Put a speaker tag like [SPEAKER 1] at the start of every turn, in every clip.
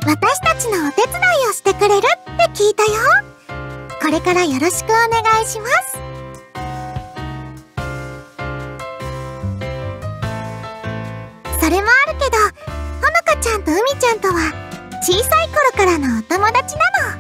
[SPEAKER 1] 私たちのお手伝いをしてくれるって聞いたよ。これからよろしくお願いします。それもあるけど、ほのかちゃんとうみちゃんとは小さい頃からのお友達な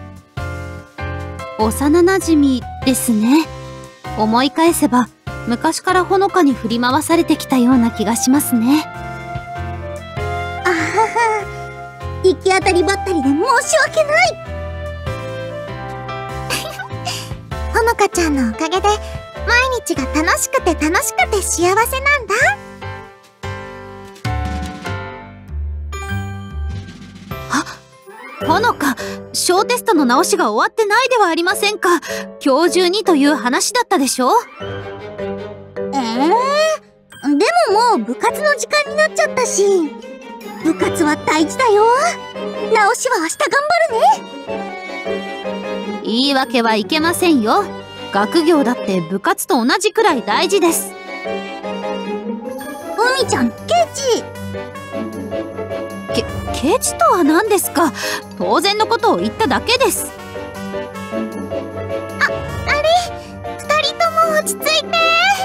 [SPEAKER 1] の。
[SPEAKER 2] 幼なじみですね。思い返せば昔からほのかに振り回されてきたような気がしますね。
[SPEAKER 1] あはは、行き当たりばったりで申し訳ない。ほのかちゃんのおかげで毎日が楽しくて幸せなんだ。
[SPEAKER 2] ほのか、小テストの直しが終わってないではありませんか。今日中にという話だったでしょ。
[SPEAKER 1] でももう部活の時間になっちゃったし、部活は大事だよ。直しは明日頑張るね。
[SPEAKER 2] 言い訳はいけませんよ。学業だって部活と同じくらい大事です。
[SPEAKER 1] うみちゃん、ケチ。
[SPEAKER 2] ケチとは何ですか。当然のことを言っただけです。
[SPEAKER 1] あれ、二人とも落ち着いて。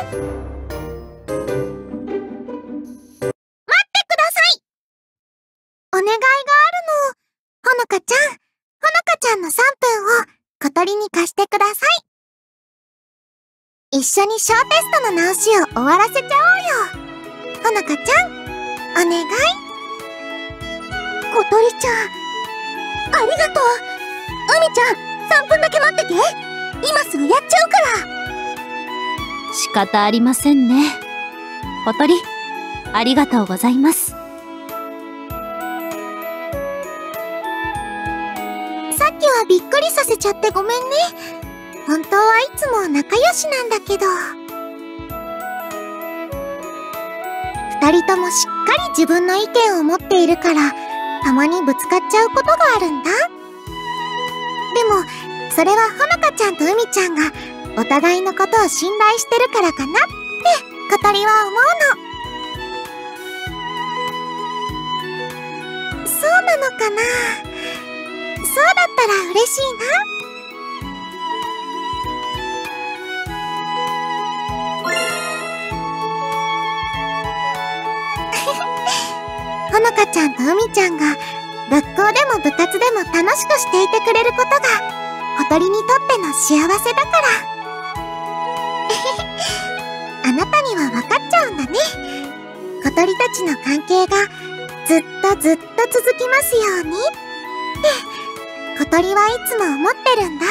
[SPEAKER 1] 待ってください。お願いがあるの。ほのかちゃんの3分を小鳥に貸してください。一緒に小テストの直しを終わらせちゃおうよ。ほのかちゃん、お願い。小鳥ちゃん、ありがとう。うみちゃん、3分だけ待ってて。今すぐやっちゃうから。
[SPEAKER 2] 仕方ありませんね。小鳥、ありがとうございます。
[SPEAKER 1] さっきはびっくりさせちゃってごめんね。本当はいつも仲良しなんだけど。二人ともしっかり自分の意見を持っているから、たまにぶつかっちゃうことがあるんだ。でも、それはほのかちゃんとうみちゃんがお互いのことを信頼してるからかなって小鳥は思うの。そうなのかな。そうだったら嬉しいな。ほのかちゃんとうみちゃんが学校でも部活でも楽しくしていてくれることが小鳥にとっての幸せだから。あなたには分かっちゃうんだね。小鳥たちの関係がずっと続きますようにって小鳥はいつも思ってるんだ。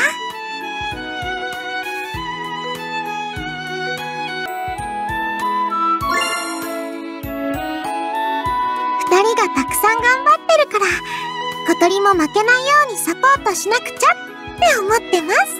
[SPEAKER 1] 二人がたくさん頑張ってるから、小鳥も負けないようにサポートしなくちゃって思ってます。